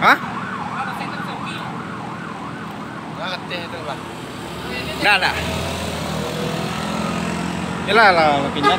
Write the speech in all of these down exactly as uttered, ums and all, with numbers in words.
Hah? Nggak, nggak. Inilah lah pindah.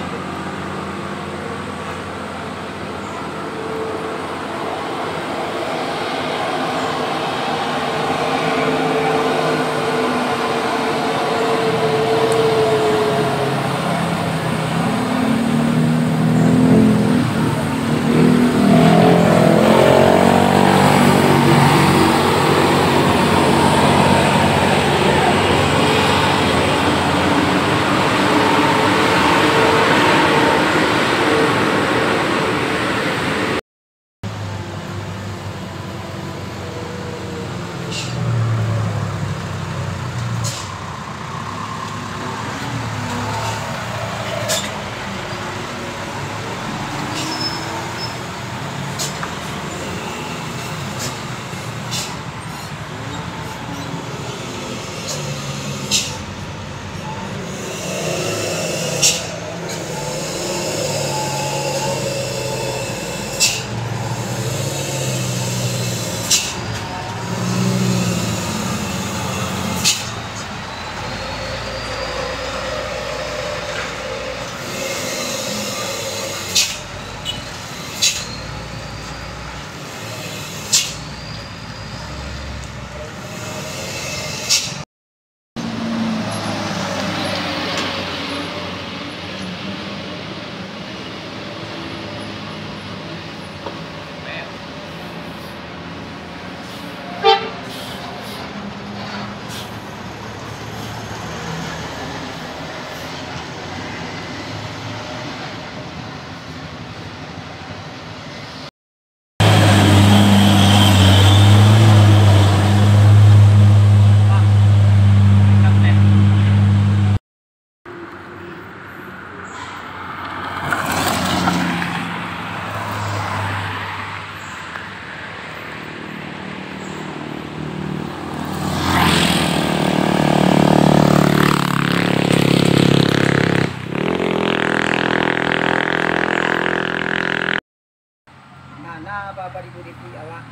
Bapak Ibu Devi awak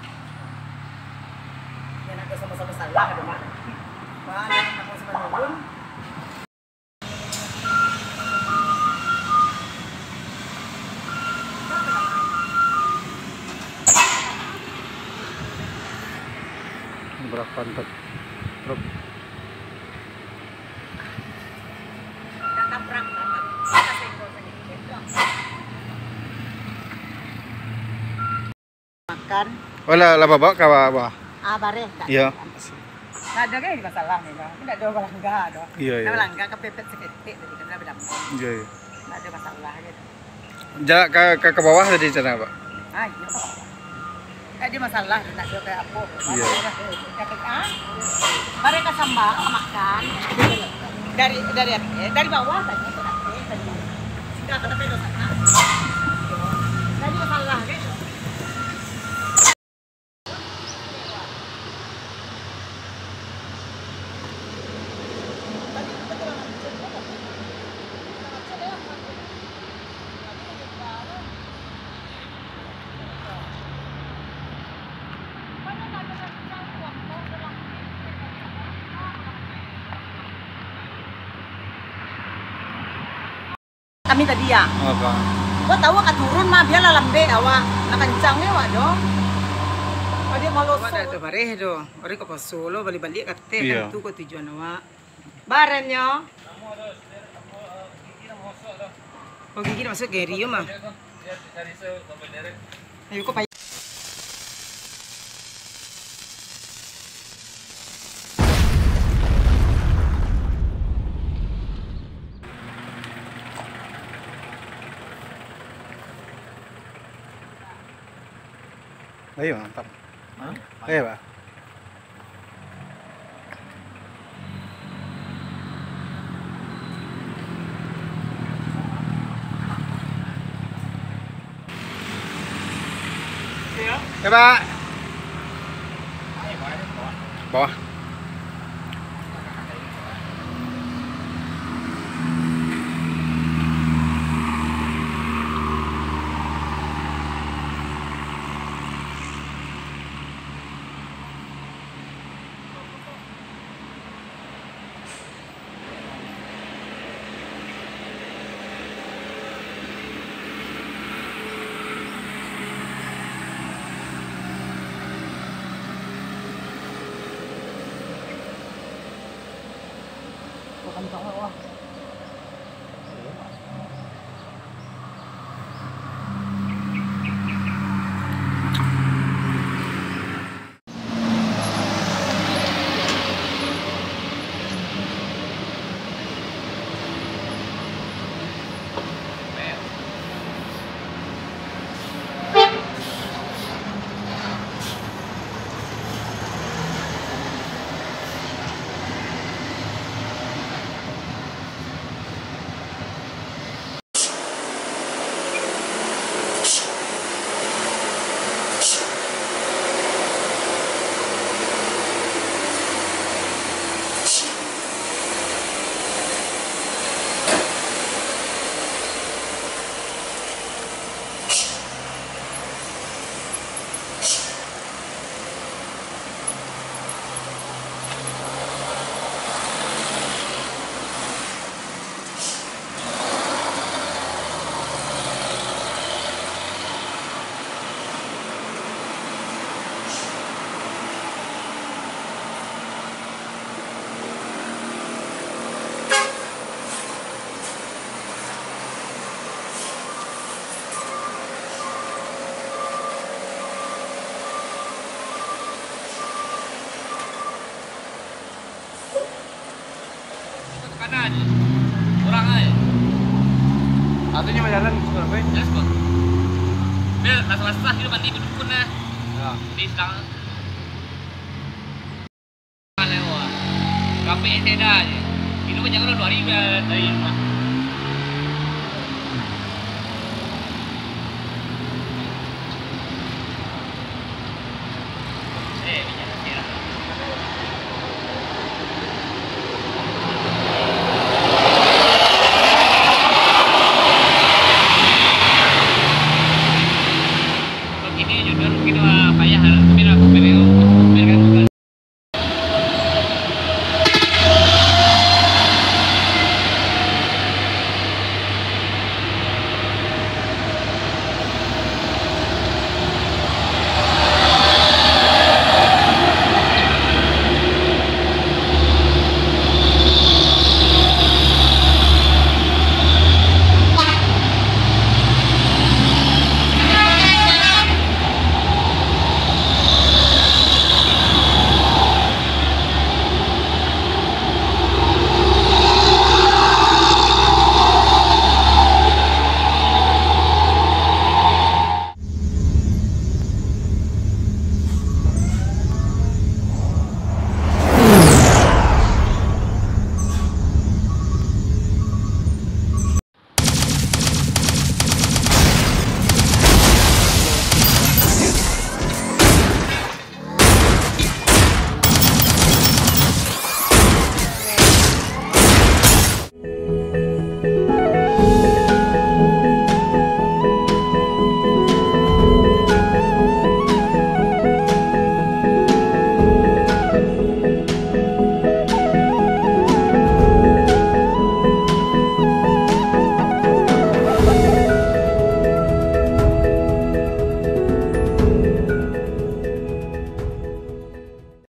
yang ada sama-sama salah ada mak banyak aku sama nurun berapa untuk truk tabrak makan. Oh lah, lah bawa ke bawah. Ah, bare. Iya. Nggak ada kan masalah nih, Bang. Tidak ada balangga, ada. Iya, iya. Balangga kepepet seketik tadi kan ada dampung. Iya, iya. Nggak ada masalah gitu. Jalan ke, ke ke bawah tadi cara, Pak. Ah, iya. Nggak ada masalah, tidak ada kayak apa. Iya. Ah, mereka sambal makan dari dari dari bawah tadi itu tadi. Sehingga kata pedo sana. Tadi masalah gitu. Kami tadi ya. Apa? Gua tahu akan turun mah biar lah lambe awak. Nak kencang ya wak do. Oh dia malu. Ada tu bareh do. Ori ke Solo balik-balik kate kan tu ko tujuan awak. Barennya. Oh gigi masuk geri mah. Ayo ko Ayo mantap. Hah? Ayo Pak. Ya Pak. Bawah. Kencang wah. Kanan kurang aja Artinya jalan sekolah gue. jelas kok dia rasa-rasa hidup mandi dudukun nah Ya. di sekarang lewat kafe seda aja hidup jangan lu dua hari dari rumah eh bicara kira ini judul mungkin payah